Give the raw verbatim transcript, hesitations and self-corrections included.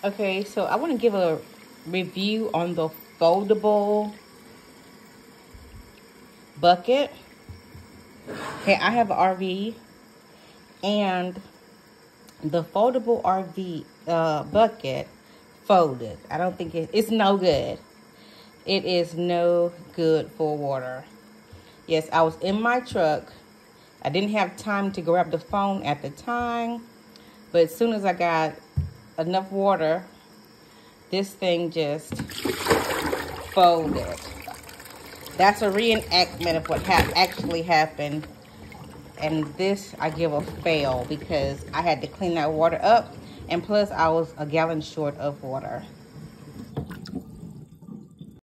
Okay, so I want to give a review on the foldable bucket. Okay, I have an R V, and the foldable R V uh, bucket folded. I don't think it, it's no good. It is no good for water. Yes, I was in my truck. I didn't have time to grab the phone at the time, but as soon as I got enough water, this thing just folded. That's a reenactment of what ha actually happened. And this, I give a fail because I had to clean that water up. And plus, I was a gallon short of water.